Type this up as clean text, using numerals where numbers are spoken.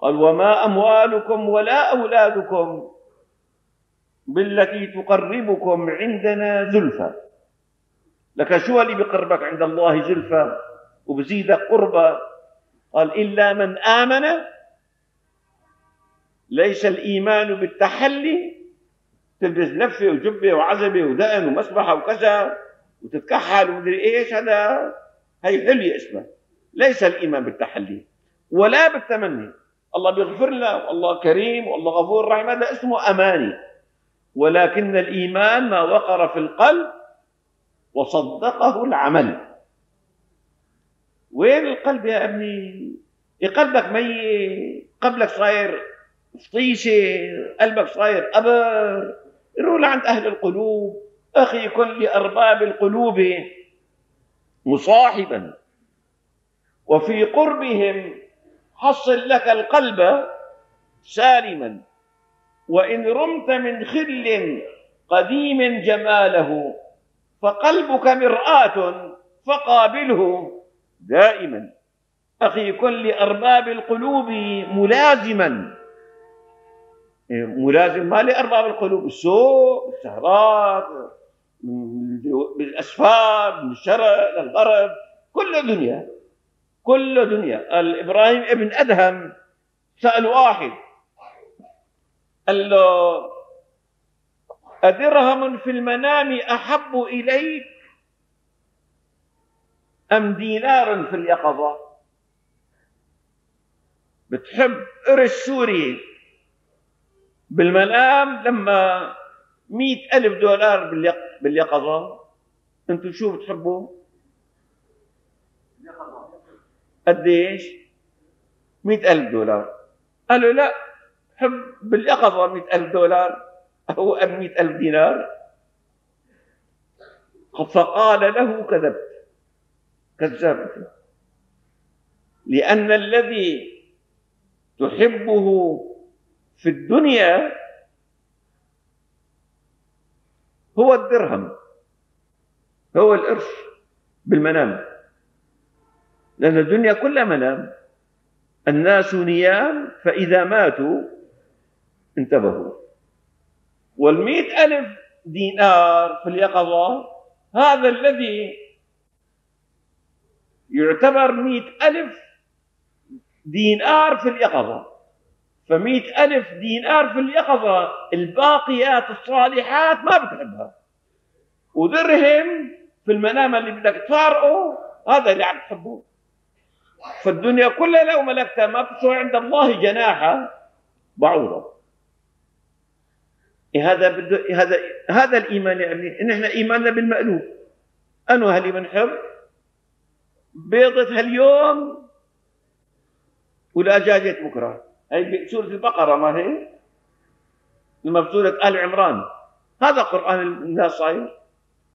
قال وما أموالكم ولا أولادكم بالتي تقربكم عندنا زلفى. لك شو اللي بيقربك عند الله زلفى وبزيدك قربة؟ قال إلا من آمن. ليس الإيمان بالتحلي، تلبس لفة وجبة وعزبة ودقن ومسبحة وكذا وتتكحل ومدري إيش، هي حلية اسمها. ليس الإيمان بالتحلي ولا بالتمني. الله بيغفر لنا والله كريم والله غفور رحيم، هذا اسمه أماني. ولكن الإيمان ما وقر في القلب وصدقه العمل. وين القلب يا ابني؟ قلبك ميت، قلبك صاير فطيشة، قلبك صاير قبر. روح لعند أهل القلوب. أخي كن لأرباب القلوب مصاحبا، وفي قربهم حصل لك القلب سالما. وإن رمت من خل قديم جماله، فقلبك مرآة فقابله دائما. أخي كن لأرباب القلوب ملازما. ملازم ما لأرباب القلوب، السوق، السهرات، بالأسفار، من الشرق للغرب، كل دنيا كل دنيا. إبراهيم ابن أدهم سأل واحد قال له أدرهم في المنام أحب إليك أم دينار في اليقظة؟ بتحب قرش سوري بالمنام لما 100,000 دولار باليقظة؟ انتوا شو بتحبوا؟ قديش؟ 100,000 دولار. قالوا لا، بحب باليقظة 100,000 دولار أو 100,000 دينار. فقال له كذبت، كذبت، لأن الذي تحبه في الدنيا هو الدرهم، هو القرش بالمنام. لأن الدنيا كلها منام. الناس نيام فإذا ماتوا انتبهوا. 100,000 دينار في اليقظة هذا الذي يعتبر 100,000 دينار في اليقظة. ف100,000 دينار في اليقظة، الباقيات الصالحات ما بتحبها. ودرهم في المنام اللي بدك تفارقه هذا اللي عم تحبه. فالدنيا كلها لو ملكتها ما بتسوى عند الله جناح بعوضة. هذا الإيمان يا ابني. إن إحنا إيماننا بالمألوف. أنو هلي بنحب بيضة هاليوم ودجاجة بكرة. هي سورة البقرة ما هي؟ لما بسورة آل عمران. هذا قرآن الناس صاير.